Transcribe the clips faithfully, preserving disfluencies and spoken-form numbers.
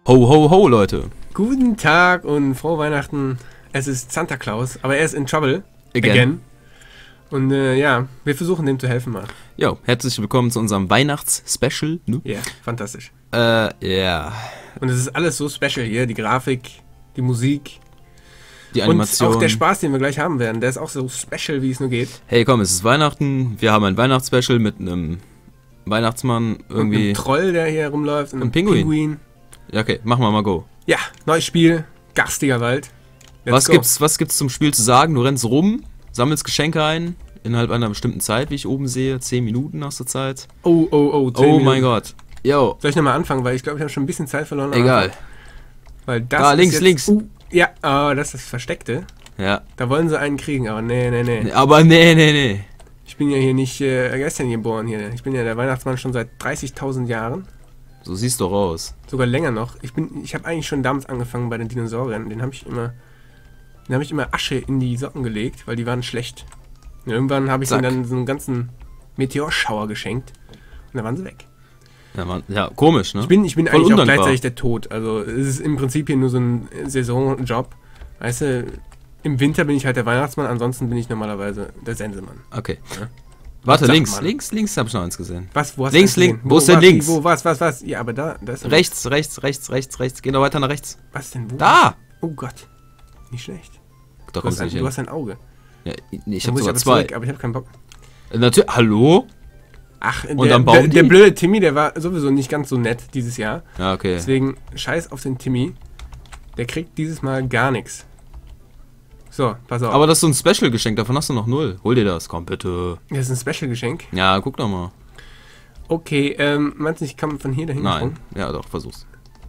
Ho, ho, ho, Leute. Guten Tag und frohe Weihnachten. Es ist Santa Claus, aber er ist in Trouble. Again. Again. Und äh, ja, wir versuchen dem zu helfen mal. Jo, herzlich willkommen zu unserem Weihnachts-Special. Ne? Ja, yeah, fantastisch. Äh, ja. Yeah. Und es ist alles so special hier. Die Grafik, die Musik. Die Animation. Und auch der Spaß, den wir gleich haben werden, der ist auch so special, wie es nur geht. Hey, komm, es ist Weihnachten. Wir haben ein Weihnachtsspecial mit einem Weihnachtsmann irgendwie. Und einem Troll, der hier rumläuft. Und einem Pinguin. Pinguin. Ja, okay, machen wir mal go. Ja, neues Spiel. Garstiger Wald. Let's was go. gibt's, was gibt's zum Spiel zu sagen? Du rennst rum, sammelst Geschenke ein. Innerhalb einer bestimmten Zeit, wie ich oben sehe. zehn Minuten hast du Zeit. Oh, oh, oh. Oh Minuten. mein Gott. Yo. Soll ich nochmal anfangen, weil ich glaube, ich habe schon ein bisschen Zeit verloren. Egal. Weil das da, ist links, jetzt, links. Uh, ja, oh, das ist das Versteckte. Ja. Da wollen sie einen kriegen, aber nee, nee, nee. nee aber nee, nee, nee. Ich bin ja hier nicht äh, gestern geboren hier. Ich bin ja der Weihnachtsmann schon seit dreißigtausend Jahren. So siehst du aus. Sogar länger noch. Ich bin, ich habe eigentlich schon damals angefangen bei den Dinosauriern. Den habe ich immer, den habe ich immer Asche in die Socken gelegt, weil die waren schlecht. Und irgendwann habe ich ihnen dann so einen ganzen Meteorschauer geschenkt und dann waren sie weg. Ja, man, ja komisch, ne? Ich bin, ich bin Voll eigentlich undankbar. auch gleichzeitig der Tod. Also es ist im Prinzip hier nur so ein Saisonjob. Weißt du, im Winter bin ich halt der Weihnachtsmann, ansonsten bin ich normalerweise der Sensemann. Okay. Ja. Warte, Sag links, mal. links, links habe ich noch eins gesehen. Was, wo hast links, du das links, gesehen? wo ist denn was, links? Wo, was, was, was? Ja, aber da, da ist Rechts, rechts, rechts, rechts, rechts. Geh noch weiter nach rechts. Was denn? Wo? Da! Oh Gott. Nicht schlecht. Da Du hast, kommst du ein, nicht du hin. hast ein Auge. Ja, ich Da habe muss ich sogar aber zwei. zurück, aber ich habe keinen Bock. Äh, Natürlich. Hallo? Ach, Und der, dann bauen der, der die? blöde Timmy, der war sowieso nicht ganz so nett dieses Jahr. Ja, okay. Deswegen scheiß auf den Timmy. Der kriegt dieses Mal gar nichts. So, pass auf. Aber das ist so ein Special-Geschenk, davon hast du noch null. Hol dir das, komm bitte. Das ist ein Special-Geschenk. Ja, guck doch mal. Okay, ähm, meinst du, ich kann von hier dahin Nein. Ja, doch, versuch's.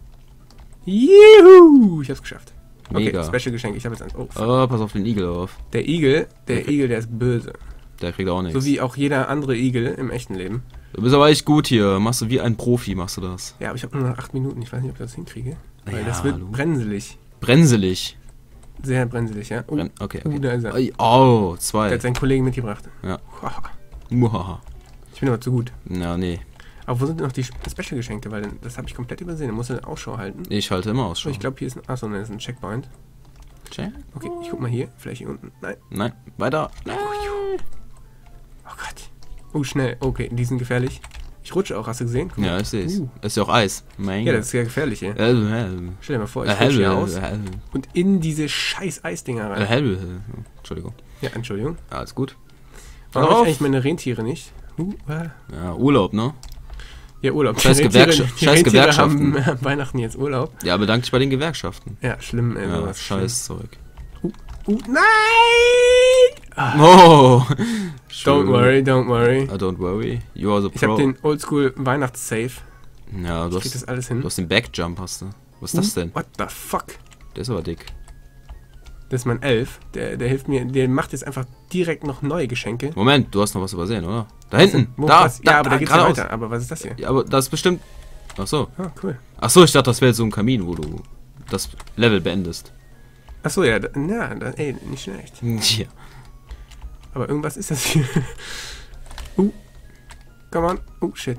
Juhu! Ich hab's geschafft. Okay, Mega. Special-Geschenk. Ich habe jetzt eins. Oh, fuck. Oh, pass auf den Igel auf. Der Igel, der Okay. Igel, der ist böse. Der kriegt auch nichts. So wie auch jeder andere Igel im echten Leben. Du bist aber echt gut hier. Machst du wie ein Profi, machst du das. Ja, aber ich habe nur noch acht Minuten. Ich weiß nicht, ob ich das hinkriege. Weil Ja, das wird du- brenzelig. Brenzelig. Sehr brenzelig, ja. Oh, Bren okay, uh, okay. da ist er. Ei, Oh, Der zwei. hat seinen Kollegen mitgebracht. Ja. Haha. Muhaha. Ich bin aber zu gut. Ja, nee. Aber wo sind denn noch die Special-Geschenke? Weil das habe ich komplett übersehen. Da musst du Ausschau halten. Ich halte immer Oh, Ausschau. ich glaube, hier ist ein... Achso, ne, das ist ein Checkpoint. Check. Okay, ich guck mal hier. Vielleicht hier unten. Nein. Nein, weiter. Nein. Oh Gott. Oh, schnell. Okay, die sind gefährlich. Ich rutsche auch, hast du gesehen? Guck mal. Ja, ich sehe es. Uh. Ist ja auch Eis. Mein Ja, das ist sehr gefährlich hier. Äh, äh, Stell dir mal vor, ich äh, rutsche hier äh, aus äh, und in diese scheiß Eisdinger rein. äh, äh, Entschuldigung. Ja, Entschuldigung. Alles gut. Warum Pass habe auf. ich eigentlich meine Rentiere nicht? Uh, äh. Ja, Urlaub, ne? Ja, Urlaub. Scheiß Die Rentiere- Gewerkschaft- die scheiß Rentiere Gewerkschaften. haben äh, Weihnachten jetzt Urlaub. Ja, bedank dich bei den Gewerkschaften. Ja, schlimm, ey. Ja, sowas. scheiß Zeug. Uh, uh, nein! Ah, Oh! don't worry, don't worry. Uh, don't worry. You are the pro. Ich habe den Oldschool Weihnachts-Safe. Ja, du Ich krieg hast, das alles hin. du hast den Backjump, hast du. Was ist das denn? What the fuck? Der ist aber dick. Das ist mein Elf. Der, der hilft mir. Der macht jetzt einfach direkt noch neue Geschenke. Moment, du hast noch was übersehen, oder? Da hinten! Wo, Da, was? da, ja, aber da, da geht's ja geradeaus. weiter. Aber was ist das hier? Ja, aber das ist bestimmt... Ach so. Ah, cool. Ach so, ich dachte, das wäre so ein Kamin, wo du das Level beendest. Achso, ja, da, na, da, ey, nicht schlecht. Ja. Aber irgendwas ist das hier. uh. Come on. Oh, shit.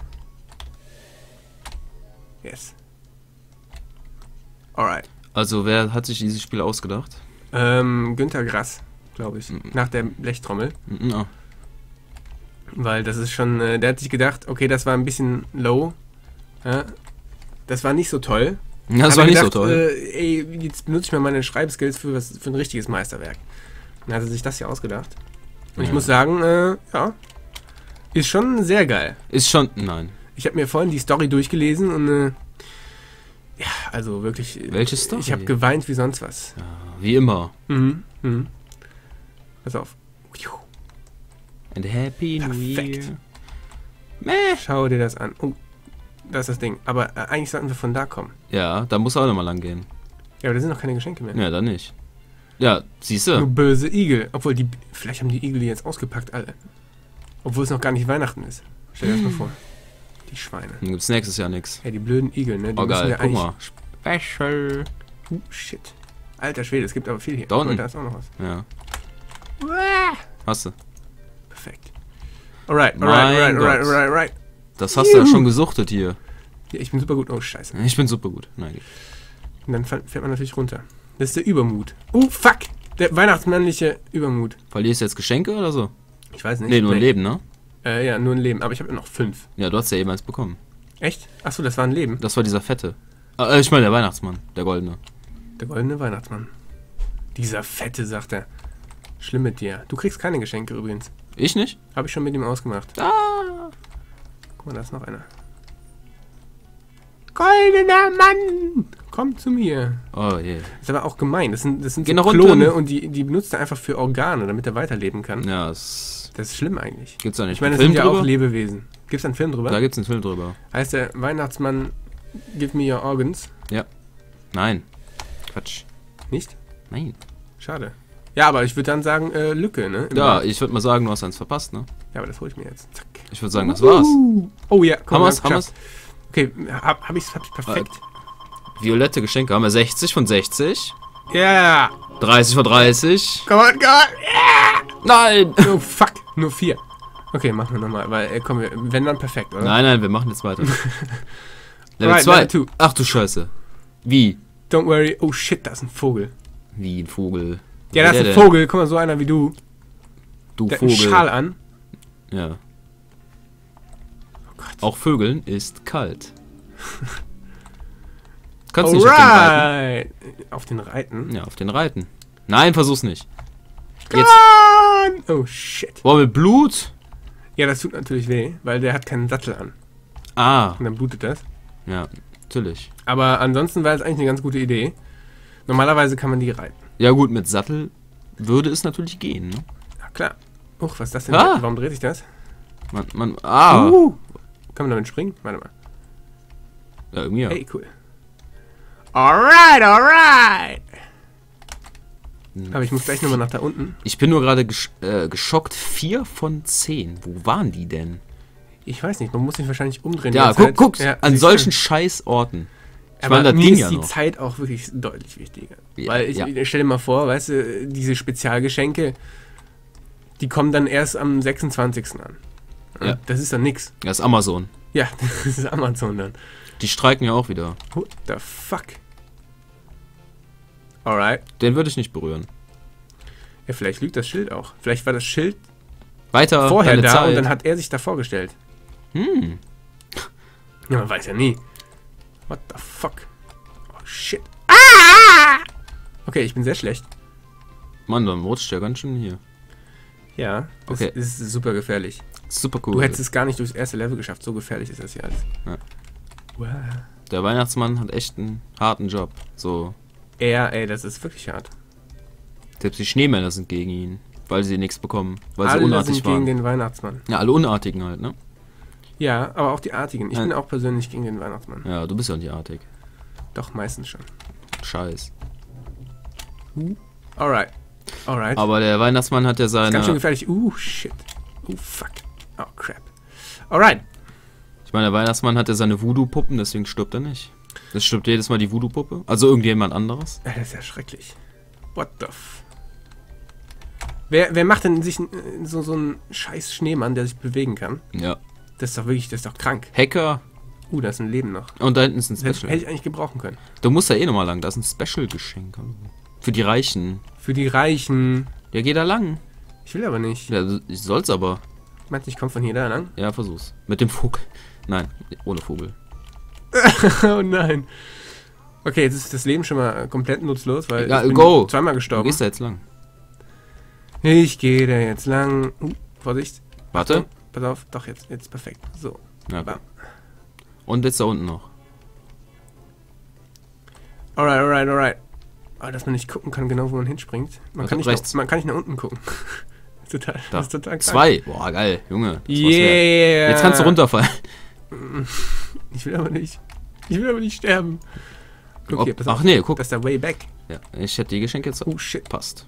Yes. Alright. Also, wer hat sich dieses Spiel ausgedacht? Ähm, Günter Grass, glaube ich. Mhm. Nach der Blechtrommel. Ja. Weil das ist schon, äh, der hat sich gedacht, okay, das war ein bisschen low. Ja, das war nicht so toll. Ja, das Hat war er nicht gedacht, so toll. Äh, ey, jetzt benutze ich mal meine Schreibskills für, was, für ein richtiges Meisterwerk. Dann hat er sich das hier ausgedacht. Und ich Ja. muss sagen, äh, ja, ist schon sehr geil. Ist schon... Nein. Ich habe mir vorhin die Story durchgelesen und, äh, ja, also wirklich... äh, Welche Story? Ich habe geweint wie sonst was. Ja, wie immer. Mhm, mhm. Pass auf. And Happy New Perfekt. Year. Meh. Schau dir das an. Oh, das ist das Ding. Aber äh, eigentlich sollten wir von da kommen. Ja, da muss auch nochmal lang gehen. Ja, aber da sind noch keine Geschenke mehr. Ja, dann nicht. Ja, siehst Nur du. böse Igel. Obwohl, die, vielleicht haben die Igel die jetzt ausgepackt, alle. Obwohl es noch gar nicht Weihnachten ist. Stell dir das mal vor. Die Schweine. Dann gibt's nächstes Jahr nichts. Ja, die blöden Igel, ne? Die Oh müssen geil, ja guck eigentlich- mal. Special. Uh, shit. Alter Schwede, es gibt aber viel hier. Da unten. Und da ist auch noch was. Ja. Hast du. Perfekt. Alright, Mein alright, alright, Gott. alright, alright, alright. Das hast du ja schon gesuchtet hier. Ja, ich bin super gut. Oh, scheiße. Ich bin super gut. Nein. Und dann fällt man natürlich runter. Das ist der Übermut. Oh, fuck! Der weihnachtsmännliche Übermut. Verlierst du jetzt Geschenke oder so? Ich weiß nicht. Nee, nur ein Leben, ne? Äh, ja, nur ein Leben. Aber ich habe ja noch fünf. Ja, du hast ja eben eins bekommen. Echt? Achso, das war ein Leben. Das war dieser fette. Äh, ich meine, der Weihnachtsmann. Der goldene. Der goldene Weihnachtsmann. Dieser fette, sagt er. Schlimm mit dir. Du kriegst keine Geschenke übrigens. Ich nicht? Habe ich schon mit ihm ausgemacht. Ah! Guck mal, da ist noch einer. Goldener Mann! Komm zu mir. Oh je. Das ist aber auch gemein. Das sind, das sind Geh so noch Klone runter. und die, die benutzt er einfach für Organe, damit er weiterleben kann. Ja, das Das ist schlimm eigentlich. gibt's da nicht. Ich meine, das Film sind ja drüber? auch Lebewesen. Gibt's da einen Film drüber? Da gibt's einen Film drüber. Heißt der Weihnachtsmann Give me your organs? Nein. Quatsch. Nicht? Nein. Schade. Ja, aber ich würde dann sagen, äh, Lücke, ne? Im Ja, Markt. ich würde mal sagen, du hast eins verpasst, ne? Ja, aber das hole ich mir jetzt. Zack. Ich würde sagen, das war's. Oh ja, komm, Haben wir's? wir Haben haben's wir's? geschafft. Okay, hab, hab ich's, hab ich's perfekt. Violette Geschenke haben wir sechzig von sechzig. Ja! Yeah. dreißig von dreißig. Come on, come on! Nein! Oh, fuck. Nur vier. Okay, machen wir nochmal, weil, äh, komm, wir, wenn dann perfekt, oder? Nein, nein, wir machen jetzt weiter. Level Alright, zwei. Level two. Ach du Scheiße. Wie? Don't worry. Oh shit, da ist ein Vogel. Wie ein Vogel. Ja, da ist Wer ein denn? Vogel. Guck mal, so einer wie du. Du Der hat einen Vogel. Schal an. Ja. Oh Gott. Auch Vögeln ist kalt. Kannst nicht auf den Reiten. Alright. Auf den Reiten? Ja, auf den Reiten. Nein, versuch's nicht. Jetzt. Jetzt. Oh shit. Boah, mit Blut? Ja, das tut natürlich weh, weil der hat keinen Sattel an. Ah. Und dann blutet das. Ja, natürlich. Aber ansonsten war es eigentlich eine ganz gute Idee. Normalerweise kann man die reiten. Ja gut, mit Sattel würde es natürlich gehen, ne? Ja, klar. Uch, was ist das denn? Ah. Warum dreht sich das? Man, man, ah. Uh. Kann man damit springen? Warte mal. Ja, irgendwie ja. Hey, cool. Alright, alright. Hm. Aber ich muss gleich nochmal nach da unten. Ich bin nur gerade gesch äh, geschockt. Vier von zehn. Wo waren die denn? Ich weiß nicht, man muss sich wahrscheinlich umdrehen. Ja, die guck, Zeit. guck, Ja, an siehst solchen du? Scheißorten. Ich Aber meine, das mir ging ist ja die noch. Zeit auch wirklich deutlich wichtiger. Ja, Weil ich, ja. ich stell dir mal vor, weißt du, diese Spezialgeschenke, die kommen dann erst am sechsundzwanzigsten an. Ja. Das ist dann nix. Das ist Amazon. Ja, das ist Amazon dann. Die streiken ja auch wieder. What the fuck? Alright. Den würde ich nicht berühren. Ja, vielleicht lügt das Schild auch. Vielleicht war das Schild Weiter, vorher deine da Zeit. und dann hat er sich da vorgestellt. Hm. Ja, man weiß ja nie. What the fuck? Oh shit. Ah! Okay, ich bin sehr schlecht. Mann, dann rutscht der ganz schön hier. Ja, das Okay. ist super gefährlich. Super cool. Du hättest es gar nicht durchs erste Level geschafft. So gefährlich ist das hier alles. Ja. Wow. Der Weihnachtsmann hat echt einen harten Job. So, Ja, ey, das ist wirklich hart. selbst die Schneemänner sind gegen ihn, weil sie nichts bekommen, weil Alle sie unartig sind waren. gegen den Weihnachtsmann. Ja, alle Unartigen halt, ne? Ja, aber auch die Artigen. Ich Ja. bin auch persönlich gegen den Weihnachtsmann. Ja, du bist ja nicht artig. Doch, meistens schon. Scheiß. Alright. Alright. Aber der Weihnachtsmann hat ja ist ganz schön seine... gefährlich. Uh, shit. Uh, fuck. Oh, crap. Alright. Ich meine, der Weihnachtsmann hat ja seine Voodoo-Puppen, deswegen stirbt er nicht. Das stirbt jedes Mal die Voodoo-Puppe. Also irgendjemand anderes. Ja, das ist ja schrecklich. What the f... Wer, wer macht denn sich n- so, so einen scheiß Schneemann, der sich bewegen kann? Ja. Das ist doch wirklich, das ist doch krank. Hacker. Uh, da ist ein Leben noch. Und da hinten ist ein Das hätte, Special. hätte ich eigentlich gebrauchen können. Du musst da eh nochmal lang. Da ist ein Special-Geschenk. Für die Reichen. Für die Reichen. Ja, geh da lang. Ich will aber nicht. Ja, du- ich soll's aber. Meinst du, ich komme von hier da lang? Ja, versuch's. Mit dem Vogel. Nein, ohne Vogel. Oh nein. Okay, jetzt ist das Leben schon mal komplett nutzlos, weil Ja, ich bin go. zweimal Du gestorben. gehst da jetzt lang. Ich gehe da jetzt lang. Uh, Vorsicht. Warte. Achtung, pass auf. Doch, jetzt, jetzt perfekt. So. Ja, Bam. und jetzt da unten noch. Alright, alright, alright. Aber dass man nicht gucken kann, genau wo man hinspringt. Man, Also kann nicht, rechts. nach, man kann nicht nach unten gucken. Das ist total, Da. das ist total krank. Zwei. Boah, geil, Junge. Das war's wert. Yeah. Jetzt kannst du runterfallen. Ich will aber nicht. Ich will aber nicht sterben. Guck hier, Ob, pass ach auf. nee, guck. Das ist der Way Back. Ja, ich hätte die Geschenke jetzt Oh shit. passt.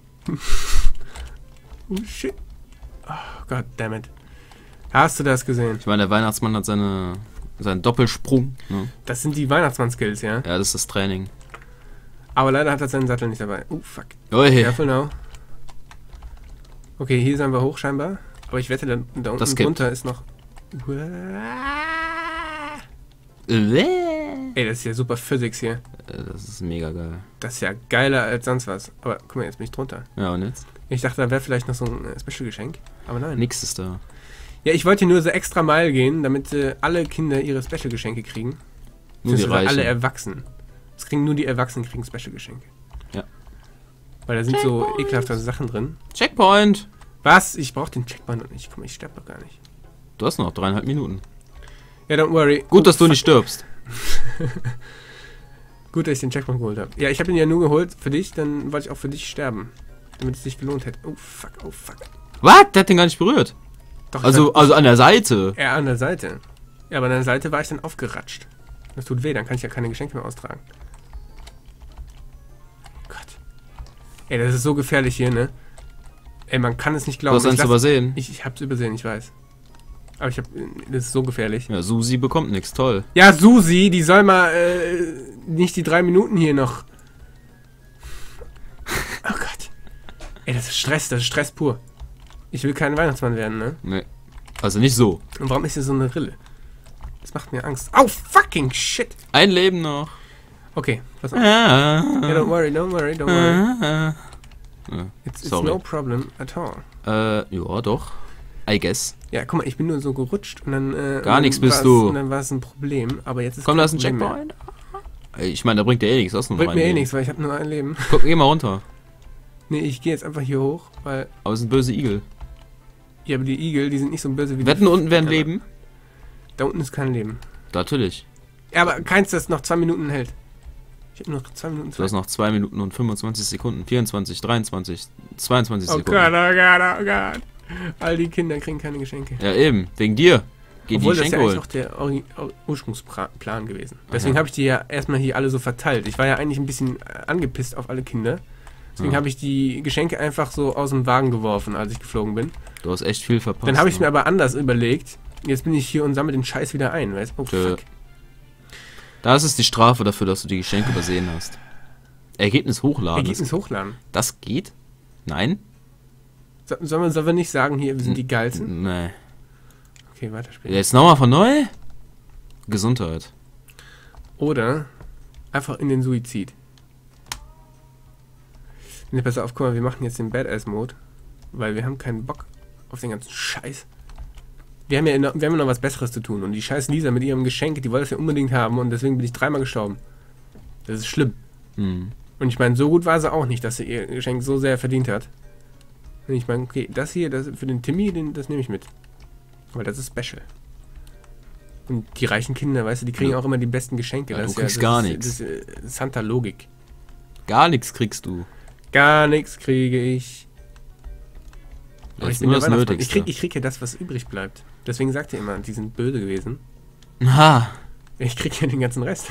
Oh shit. Oh God damn it. Hast du das gesehen? Ich meine, der Weihnachtsmann hat seine seinen Doppelsprung. Ne? Das sind die Weihnachtsmann-Skills, ja? Ja, das ist das Training. Aber leider hat er seinen Sattel nicht dabei. Oh fuck. Ui. Careful now. Okay, hier sind wir hoch scheinbar. Aber ich wette, da, da unten Das gibt. drunter ist noch... Äh, Ey, das ist ja super Physics hier. Das ist mega geil. Das ist ja geiler als sonst was. Aber guck mal, jetzt bin ich drunter. Ja, und jetzt? Ich dachte, da wäre vielleicht noch so ein äh, Special-Geschenk. Aber nein. Nix ist da. Ja, ich wollte hier nur so extra Mile gehen, damit äh, alle Kinder ihre Special-Geschenke kriegen. Nur die Reichen. Alle Erwachsenen. Das kriegen nur die Erwachsenen kriegen Special-Geschenke. Ja. Weil da sind so ekelhafte Sachen drin. Checkpoint! Was? Ich brauche den Checkpoint und nicht. Guck mal, ich sterbe doch gar nicht. Du hast noch dreieinhalb Minuten. Ja, don't worry. Gut, Oh, dass du fuck. nicht stirbst. Gut, dass ich den Checkpoint geholt habe. Ja, ich habe ihn ja nur geholt für dich, dann wollte ich auch für dich sterben. Damit es sich gelohnt hätte. Oh, fuck, oh, fuck. Was? Der hat den gar nicht berührt. Doch, Also, also an der Seite. eher an der Seite. Ja, aber an der Seite war ich dann aufgeratscht. Das tut weh, dann kann ich ja keine Geschenke mehr austragen. Gott. Ey, das ist so gefährlich hier, ne? Ey, man kann es nicht Du glauben. hast eins Ich lass- übersehen. Ich, ich hab's übersehen, ich weiß. Aber ich hab. Das ist so gefährlich. Ja, Susi bekommt nichts. Toll. Ja, Susi, die soll mal äh, nicht die drei Minuten hier noch. Oh Gott. Ey, das ist Stress, das ist Stress pur. Ich will kein Weihnachtsmann werden, ne? Nee. Also nicht so. Und warum ist hier so eine Rille? Das macht mir Angst. Oh, fucking shit. Ein Leben noch. Okay, pass auf. Ah, Yeah, don't worry, don't worry, don't worry. ah, ah. It's, it's Sorry. no problem at all. Äh, ja, doch. I guess. Ja, guck mal, ich bin nur so gerutscht und dann... Äh, Gar und nichts dann bist war's- du. Und dann war es ein Problem, aber jetzt ist Komm, kein da ist ein Problem mehr. Checkpoint. Ey, Ich meine, da bringt dir eh nichts. Du hast nur noch Bringt ein mir eh Leben. nichts, weil ich habe nur ein Leben. Guck, geh mal runter. Nee, ich gehe jetzt einfach hier hoch, weil... Aber es sind böse Igel. Ja, aber die Igel, die sind nicht so böse wie Wetten, die... unten wären aber Leben? Da unten ist kein Leben. Natürlich. Ja, aber keins, das noch zwei Minuten hält. Ich habe noch zwei Minuten Du hast noch zwei Minuten und fünfundzwanzig Sekunden. vierundzwanzig, dreiundzwanzig, zweiundzwanzig Oh Sekunden. Gott, oh Gott, oh Gott. All die Kinder kriegen keine Geschenke. Ja, eben. Wegen dir. Geh Obwohl die das ja Geschenke eigentlich holen. auch der Ori- Ur- Ursprungsplan gewesen. Deswegen Aha. habe ich die ja erstmal hier alle so verteilt. Ich war ja eigentlich ein bisschen äh, angepisst auf alle Kinder. Deswegen Ja. habe ich die Geschenke einfach so aus dem Wagen geworfen, als ich geflogen bin. Du hast echt viel verpasst. Dann habe ich mir ne? aber anders überlegt. Jetzt bin ich hier und sammle den Scheiß wieder ein. Weißt? Oh Tö. fuck. Das ist die Strafe dafür, dass du die Geschenke übersehen hast. Ergebnis hochladen. Ergebnis hochladen. Das geht? Nein? So, sollen, wir, sollen wir nicht sagen, hier, wir sind die Geilsten? Nee. Okay, weiterspielen. Jetzt nochmal von neu? Gesundheit. Oder einfach in den Suizid. Nee, pass auf, guck mal, wir machen jetzt den Badass-Mode, weil wir haben keinen Bock auf den ganzen Scheiß. Wir haben ja noch, wir haben ja noch was Besseres zu tun und die scheiß Lisa mit ihrem Geschenk, die wollte das ja unbedingt haben und deswegen bin ich dreimal gestorben. Das ist schlimm. Hm. Und ich meine, so gut war sie auch nicht, dass sie ihr Geschenk so sehr verdient hat. Und ich meine, okay, das hier, das für den Timmy, den, das nehme ich mit. Weil das ist special. Und die reichen Kinder, weißt du, die kriegen Ja. auch immer die besten Geschenke. Ja, das du ist kriegst das gar ist, nichts. Das ist äh, Santa-Logik. Gar nichts kriegst du. Gar nichts kriege ich. Aber Jetzt ich bin nur der das Weihnachtsmann. Nötigste. Ich krieg, ich krieg ja das, was übrig bleibt. Deswegen sagt ihr immer, die sind böse gewesen. Ha. Ich krieg ja den ganzen Rest.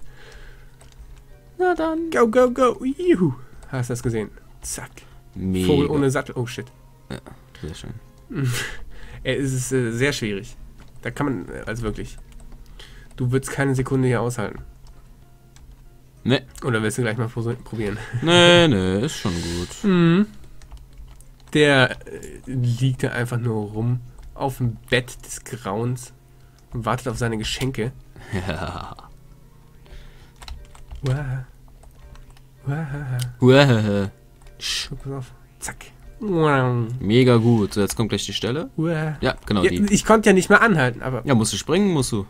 Na dann. Go, go, go. Juhu. Hast du das gesehen? Zack. Mega. Vogel ohne Sattel. Oh shit. Sehr schön. Ey, es ist äh, sehr schwierig. Da kann man, äh, also wirklich. Du würdest keine Sekunde hier aushalten. Nee. Oder willst du gleich mal prosi- probieren? Nee, nee, ist schon gut. Mhm. Der äh, liegt da einfach nur rum auf dem Bett des Grauens und wartet auf seine Geschenke. Ja. Wow. Wow. Uähähä. Sch. Pass auf. Zack. Wow. Mega gut. So, jetzt kommt gleich die Stelle. Wow. Ja, genau Ja, die. ich konnte ja nicht mehr anhalten, aber Ja, musst du springen, musst du.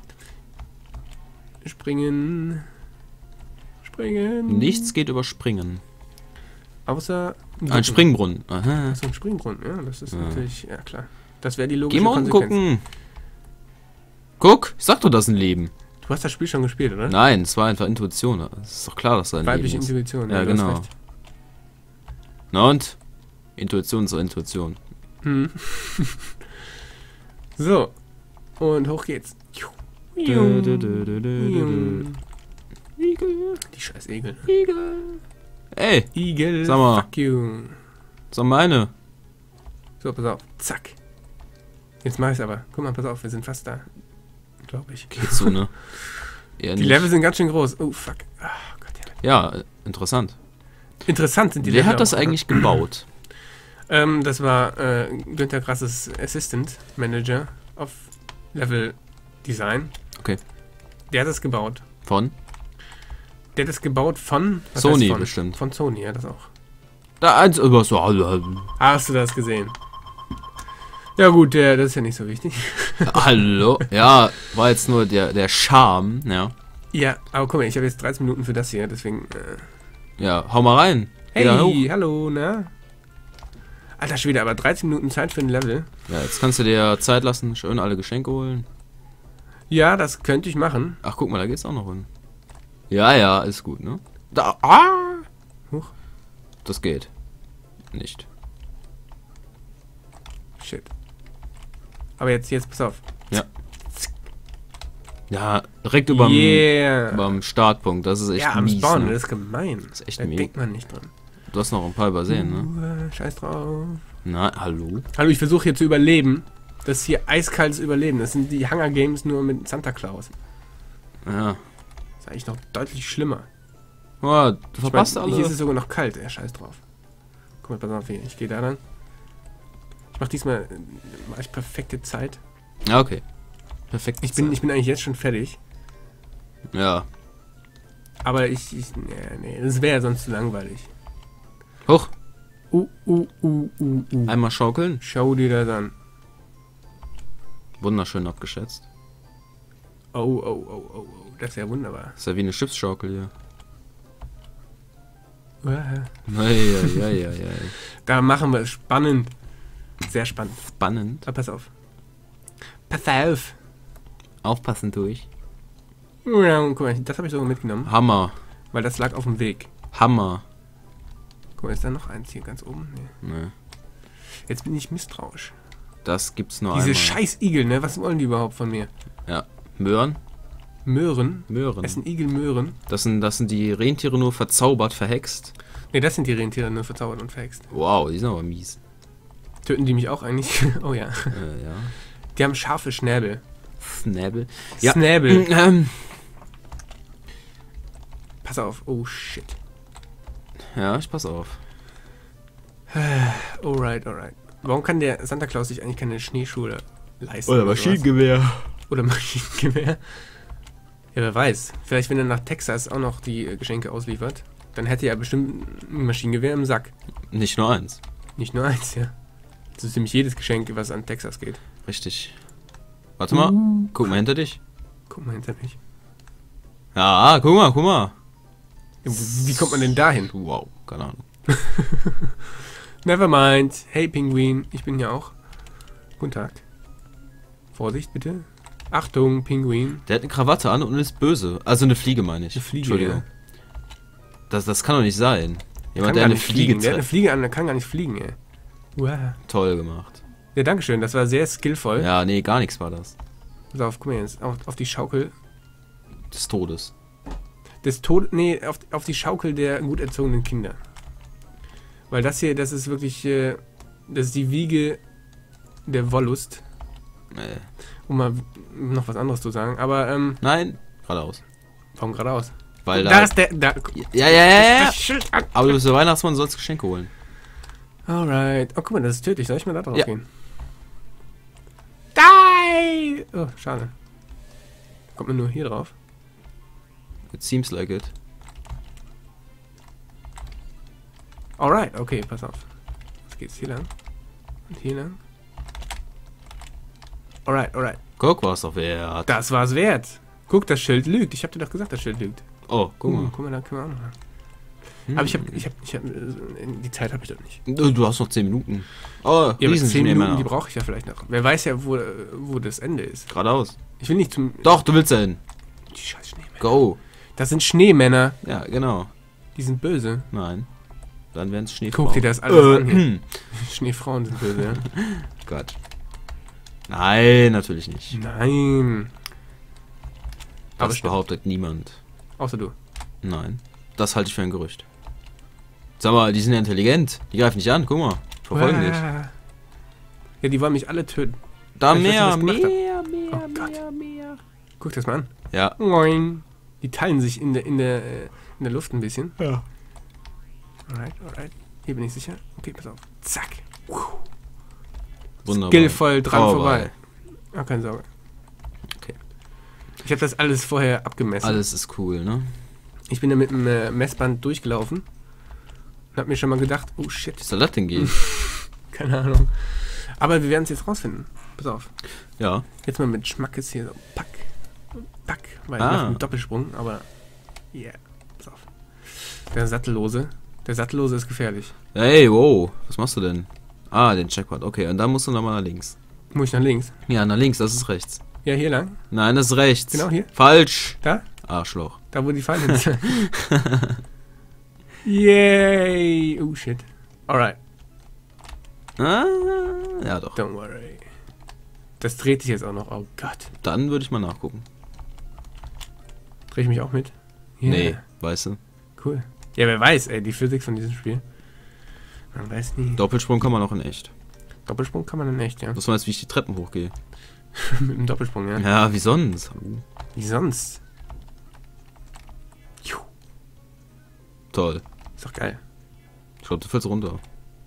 springen. Springen. Nichts geht über Springen. Außer Ein Springbrunnen. Aha. So ein Springbrunnen, ja, das ist Ja. natürlich, ja klar. Das wäre die Geh logische mal unten Konsequenz. gucken. Guck, ich sag doch, das ist ein Leben. Du hast das Spiel schon gespielt, oder? Nein, es war einfach Intuition. Es ist doch klar, dass da ein Weibliche Leben ist. Intuition, Ja, du hast genau. recht. Na und? Intuition zur Intuition. Hm. So, und hoch geht's. Dö, dö, dö, dö, dö, dö. Igel, Die scheiß Igel. Igel. Ey, Igel, Sag mal. fuck you. so meine. So, pass auf. Zack. Jetzt mach ich's aber. Guck mal, pass auf, wir sind fast da. Glaube ich. Geht so, ne? Eher Die nicht. Level sind ganz schön groß. Oh, fuck. Ah, Gott, ja. Ja, äh, interessant. Interessant sind die Wer Level hat das auch, eigentlich gebaut? Ähm, das war äh, Günter Grasses Assistant Manager auf Level Design. Okay. Der hat es gebaut. Von? Der hat es gebaut von... was Sony heißt von? bestimmt. Von Sony, ja, das auch. Da eins über so. Hast du das gesehen? Ja gut, der, das ist ja nicht so wichtig. Hallo? Ja, war jetzt nur der, der Charme, ja. Ja, aber guck mal, ich habe jetzt dreizehn Minuten für das hier, deswegen... Äh Ja, hau mal rein. Geh da hoch. hey, hallo, na? Alter Schwede, aber dreizehn Minuten Zeit für ein Level. Ja, jetzt kannst du dir Zeit lassen, schön alle Geschenke holen. Ja, das könnte ich machen. Ach, guck mal, da geht's auch noch hin. Ja, ja, ist gut, ne? Da, ah! Huch. Das geht. Nicht. Shit. Aber jetzt, jetzt, pass auf. Ja. Ja, direkt überm, Yeah. überm Startpunkt, das ist echt Ja, am mies, Spawn, ne? das ist gemein. Das ist echt Da mies. denkt man nicht dran. Du hast noch ein paar übersehen, ne? Uh, scheiß drauf. Na, hallo? Hallo, ich versuche hier zu überleben. Das ist hier eiskaltes Überleben. Das sind die Hunger Games nur mit Santa Claus. Ja. Das ist eigentlich noch deutlich schlimmer. Oh, du Ich verpasst mein, alle. hier ist es sogar noch kalt. Ja, scheiß drauf. Guck mal, pass auf hier. Ich gehe da lang. Ich mach diesmal äh, mach ich perfekte Zeit. Ja, okay. Perfekt. Ich bin, ich bin eigentlich jetzt schon fertig. Ja. Aber ich, ich nee, nee, das wäre ja sonst zu langweilig. Hoch. Uh, uh, uh, uh, uh. Einmal schaukeln. Schau dir das an. Wunderschön abgeschätzt. Oh, oh, oh, oh, oh. Das ist ja wunderbar. Ist ja wie eine Schiffsschaukel hier. Uah. Eieieiei. Da machen wir es spannend. Sehr spannend. Spannend. Aber pass auf. Pass auf. Aufpassen durch. Ja, guck mal, das habe ich sogar mitgenommen, Hammer. weil das lag auf dem Weg. Hammer. Guck mal, ist da noch eins hier ganz oben? Nee. Ne. Jetzt bin ich misstrauisch. Das gibt's nur Diese einmal. scheiß Igel, ne? Was wollen die überhaupt von mir? Ja. Möhren? Möhren? Möhren. Essen Igel Möhren? Das sind, das sind die Rentiere nur verzaubert, verhext. Ne, das sind die Rentiere, nur verzaubert und verhext. Wow, die sind aber mies. Töten die mich auch eigentlich? Oh ja. Äh, ja. Die haben scharfe Schnäbel. Snabel. Ja. Snäbel. Ähm, Pass auf. Oh shit. ja, ich pass auf. Alright, alright. Warum kann der Santa Claus sich eigentlich keine Schneeschuhe leisten? sowas? Maschinengewehr. Oder Maschinengewehr. Ja, wer weiß. Vielleicht, wenn er nach Texas auch noch die äh, Geschenke ausliefert, dann hätte er bestimmt ein Maschinengewehr im Sack. Nicht nur eins. Nicht nur eins, ja. Das ist nämlich jedes Geschenk, was an Texas geht. Richtig. Warte mal. Guck mal hinter dich. Guck mal hinter mich. Ja, guck mal, guck mal. Ja, wo- wie kommt man denn dahin? Wow, keine Ahnung. Nevermind. Hey, Pinguin. Ich bin hier auch. Guten Tag. Vorsicht, bitte. Achtung, Pinguin. Der hat eine Krawatte an und ist böse. Also eine Fliege, meine ich. Eine Fliege, Entschuldigung. ja. Das, das kann doch nicht sein. Kann Jemand, der gar eine nicht Fliege fliegen. Der hat eine trifft. Fliege an, der kann gar nicht fliegen, ey. Uah. Toll gemacht. Ja, dankeschön. Das war sehr skillvoll. Ja, nee, gar nichts war das. Pass auf, guck mal jetzt. Auf, auf die Schaukel Des Todes. des Tod... Nee, auf, auf die Schaukel der gut erzogenen Kinder. Weil das hier, das ist wirklich... Äh, das ist die Wiege der Wollust. Nee. Um mal noch was anderes zu sagen. Aber, ähm... Nein, geradeaus. Warum geradeaus? Weil da da. ist der... Da, Ja, ja, ja, ja. das Schild an. Aber du bist der Weihnachtsmann, sollst Geschenke holen. Alright. Oh, guck mal, das ist tödlich. Soll ich mal da drauf Ja. gehen? Die! Oh, schade. Kommt man nur hier drauf. It seems like it. Alright, okay, pass auf. Jetzt geht's hier lang. Und hier lang. Alright, alright. Guck, was doch wert. Das war's wert. Guck, das Schild lügt. Ich hab dir doch gesagt, das Schild lügt. Oh, guck Uh, mal. guck mal, da können wir auch noch. Hm. Aber ich hab, ich hab, ich hab, äh, die Zeit habe ich doch nicht. Du, du hast noch zehn Minuten. Oh, Ja, aber riesen zehn Minuten, Schneemänner. die brauche ich ja vielleicht noch. Wer weiß ja, wo, äh, wo das Ende ist. Geradeaus. Ich will nicht zum... Doch, du willst dahin. Die scheiß Schneemänner. Go. Das sind Schneemänner. Ja, genau. Die sind böse. Nein. Dann wären es Schneefrauen. Guck dir das alles Äh, an hier. hm. Schneefrauen sind böse, ja? Gott. Nein, natürlich nicht. Nein. Aber Das stimmt. behauptet niemand. Außer du. Nein. Das halte ich für ein Gerücht. Sag mal, die sind ja intelligent. Die greifen dich an. Guck mal. Verfolgen dich. Ah. Ja, die wollen mich alle töten. Da Ich weiß nicht, mehr, was ich mehr, gemacht mehr, Oh mehr, Gott. mehr. Guck das mal an. Ja. Moin. Die teilen sich in der, in der, äh, in der Luft ein bisschen. Ja. Alright, alright. Hier bin ich sicher. Okay, pass auf. Zack. Wunderbar. Skillvoll dran Oh, vorbei. Ah, keine Sorge. Okay. Ich habe das alles vorher abgemessen. Alles ist cool, ne? Ich bin da mit dem äh, Messband durchgelaufen und habe mir schon mal gedacht, oh shit. Wie soll das denn gehen? Keine Ahnung. Aber wir werden es jetzt rausfinden. Pass auf. Ja. Jetzt mal mit Schmackes hier so. Pack. Pack. Weil ich Ah. mache einen Doppelsprung, aber. Yeah. Pass auf. Der Sattellose. Der Sattellose ist gefährlich. Hey, wow. Was machst du denn? Ah, den Checkpoint. Okay, und dann musst du nochmal nach links. Muss ich nach links? Ja, nach links, das ist rechts. Ja, hier lang. Nein, das ist rechts. Genau hier. Falsch. Da? Arschloch. Da, wo die Pfeile sind. Yay. Oh shit. Alright. Ah, ja doch. Don't worry. Das dreht sich jetzt auch noch. Oh Gott. Dann würde ich mal nachgucken. Dreh ich mich auch mit? Yeah. Nee, weißt du. Cool. Ja, wer weiß, ey, die Physik von diesem Spiel. Man weiß nie. Doppelsprung kann man auch in echt. Doppelsprung kann man in echt, ja. Das weiß, wie ich die Treppen hochgehe. Mit dem Doppelsprung, ja. Ja, wie sonst? Wie sonst? Juh. Toll. Ist doch geil. Ich glaube, du fällst runter.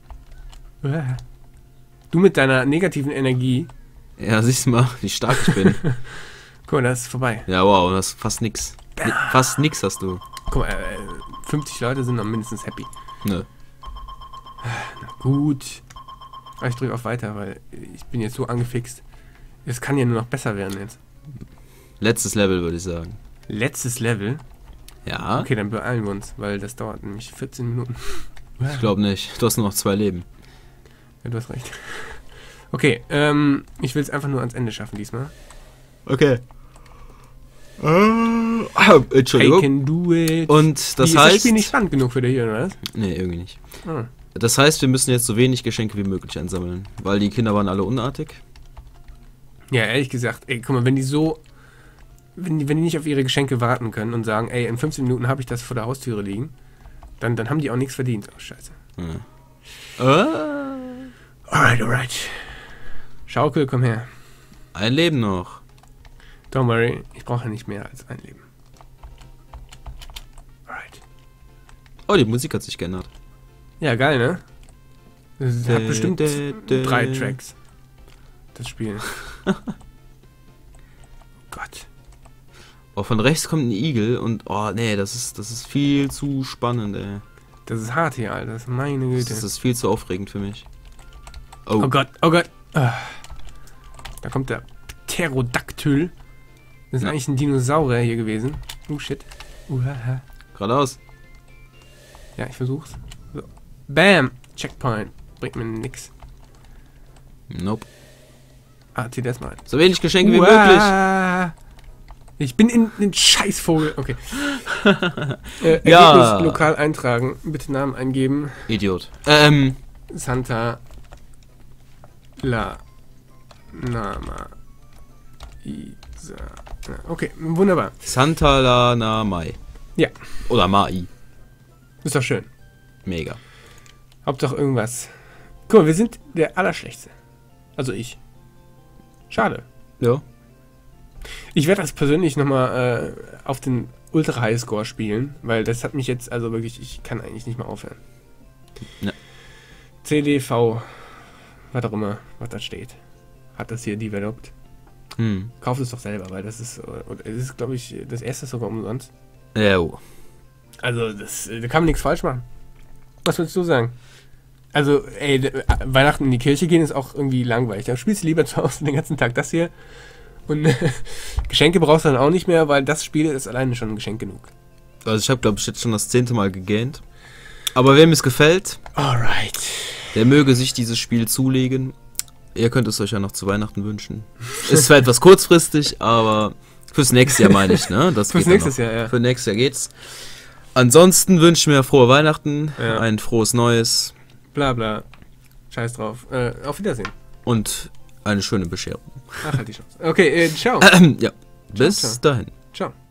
Du mit deiner negativen Energie. Ja, siehst du mal, wie stark ich bin. Guck mal, das ist vorbei. Ja, wow, das ist fast nix. Ni- Fast nix hast du. Guck mal, äh, fünfzig Leute sind noch mindestens happy. Nö. Na gut. Aber ich drücke auf weiter, weil ich bin jetzt so angefixt. Es kann ja nur noch besser werden jetzt. Letztes Level, würde ich sagen. Letztes Level. Ja? Okay, dann beeilen wir uns, weil das dauert nämlich vierzehn Minuten. Ich glaube nicht. Du hast nur noch zwei Leben. Ja, du hast recht. Okay, ähm, ich will es einfach nur ans Ende schaffen diesmal. Okay. Äh, ah, I Entschuldigung. can do it. Und das Wie, ist das heißt... Spiel nicht spannend genug für dich, oder was? Nee, irgendwie nicht. Ah. Das heißt, wir müssen jetzt so wenig Geschenke wie möglich einsammeln. Weil die Kinder waren alle unartig. Ja, ehrlich gesagt, ey, guck mal, wenn die so, wenn die, wenn die nicht auf ihre Geschenke warten können und sagen, ey, in fünfzehn Minuten habe ich das vor der Haustüre liegen, dann, dann haben die auch nichts verdient. Oh, scheiße. Ja. Ah, Alright, alright. Schaukel, komm her. ein Leben noch. Don't worry, ich brauche ja nicht mehr als ein Leben. Alright. Oh, die Musik hat sich geändert. Ja, geil, ne? Das hat bestimmt dä, dä. drei Tracks. Das Spiel. Oh Gott. Oh, von rechts kommt ein Igel und oh nee, das ist das ist viel zu spannend, ey. Das ist hart hier, Alter. Das ist meine Güte. Das ist viel zu aufregend für mich. Oh, Oh Gott, oh Gott. Ah. Da kommt der Pterodactyl. Das ist Ja. eigentlich ein Dinosaurier hier gewesen. Oh shit. Uhaha. geradeaus. Ja, ich versuch's. So. Bam! Checkpoint. Bringt mir nix. Nope. Ah, zieh das mal ein. So wenig Geschenke wie möglich. Uah. Ich bin in den Scheißvogel. Okay. äh, Ja. Ergebnis lokal eintragen. Bitte Namen eingeben. Idiot. Ähm, Santa La Nama Isa. Okay, wunderbar. Santa Lana Mai. Ja. Oder Mai. Ist doch schön. Mega. Hauptsache irgendwas. Guck mal, wir sind der Allerschlechteste. Also ich. Schade. Ja. Ich werde das persönlich nochmal äh, auf den Ultra Highscore spielen, weil das hat mich jetzt, also wirklich, ich kann eigentlich nicht mehr aufhören. Ja. C D V, was auch immer, was da steht, hat das hier developed. Hm. Kauft es doch selber, weil das ist, es ist, glaube ich, das erste sogar umsonst. Ja. Oh. Also, das, da kann man nichts falsch machen. Was würdest du sagen? Also, ey, d- Weihnachten in die Kirche gehen ist auch irgendwie langweilig. Da spielst du lieber zu Hause den ganzen Tag das hier. Und Geschenke brauchst du dann auch nicht mehr, weil das Spiel ist alleine schon ein Geschenk genug. Also ich habe, glaube ich, jetzt schon das zehnte Mal gegähnt. Aber wem es gefällt, Alright. der möge sich dieses Spiel zulegen. Ihr könnt es euch ja noch zu Weihnachten wünschen. Ist zwar etwas kurzfristig, aber fürs nächste Jahr meine ich, ne? Das Fürs geht dann nächste noch. Jahr, ja. Für nächstes Jahr geht's. Ansonsten wünsche ich mir frohe Weihnachten, Ja. ein frohes Neues Bla bla. Scheiß drauf. Äh, auf Wiedersehen. und eine schöne Bescherung. Ach, halt die Chance. Okay, äh, ciao. Ja, bis ciao. dahin. Ciao.